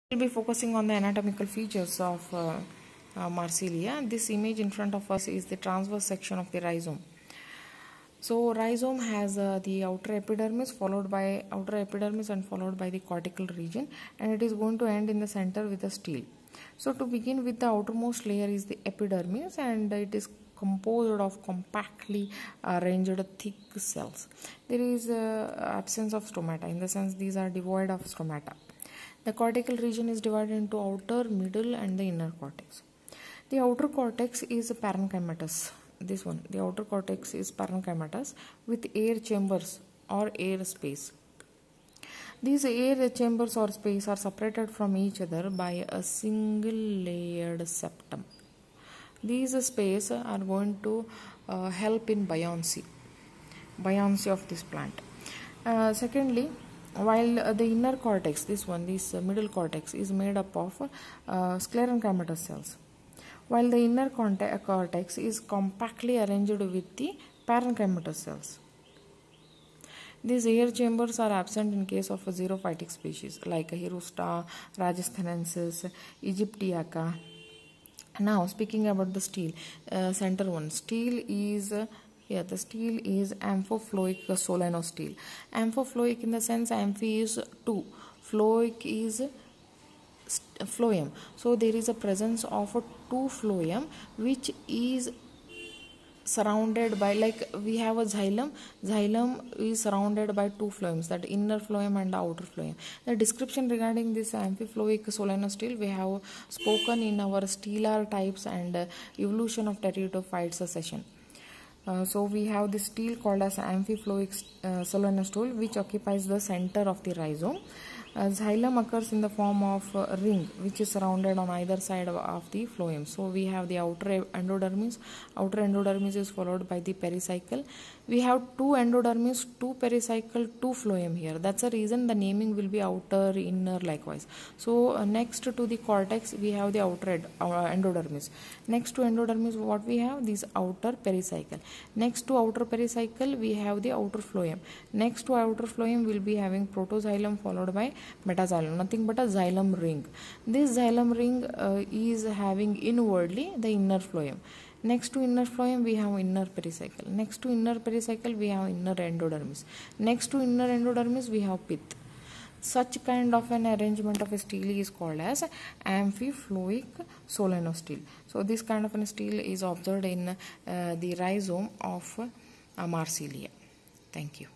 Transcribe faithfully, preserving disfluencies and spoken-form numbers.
We'll be focusing on the anatomical features of uh, uh, Marsilia. This image in front of us is the transverse section of the rhizome. So rhizome has uh, the outer epidermis followed by outer epidermis and followed by the cortical region, and it is going to end in the center with a stele. So to begin with, the outermost layer is the epidermis, and it is composed of compactly arranged thick cells. There is uh, absence of stomata, in the sense these are devoid of stomata. The cortical region is divided into outer, middle and the inner cortex. The outer cortex is parenchymatous. This one, the outer cortex is parenchymatous with air chambers or air space. These air chambers or space are separated from each other by a single layered septum. These space are going to uh, help in buoyancy, buoyancy of this plant. Uh, secondly, while uh, the inner cortex, this one, this uh, middle cortex is made up of uh, sclerenchymatous cells, while the inner cortex is compactly arranged with the parenchymatous cells. These air chambers are absent in case of a xerophytic species like Hirusta, Rajasthanensis, Egyptiaca. Now speaking about the stele, uh, center one, stele is uh, Yeah, the stele is amphiploic solenostele. Amphiploic in the sense amphi is two, phloic is phloem. So there is a presence of a two phloem which is surrounded by, like we have a xylem. Xylem is surrounded by two phloems, that inner phloem and the outer phloem. The description regarding this amphiploic solenostele we have spoken in our stellar types and uh, evolution of pteridophytes session. Uh, so we have this stele called as amphiploic uh, solenostele, which occupies the center of the rhizome. Uh, xylem occurs in the form of a ring which is surrounded on either side of, of the phloem. So we have the outer endodermis. Outer endodermis is followed by the pericycle. We have two endodermis, two pericycle, two phloem here. That's the reason the naming will be outer, inner likewise. So uh, next to the cortex we have the outer ed, uh, endodermis. Next to endodermis what we have? This outer pericycle. Next to outer pericycle we have the outer phloem. Next to outer phloem we will be having protoxylem followed by metaxylem, nothing but a xylem ring. This xylem ring uh, is having inwardly the inner phloem. Next to inner phloem we have inner pericycle. Next to inner pericycle we have inner endodermis. Next to inner endodermis we have pith. Such kind of an arrangement of a stele is called as amphiploic solenostele. So this kind of a stele is observed in uh, the rhizome of uh, Marsilia. Thank you.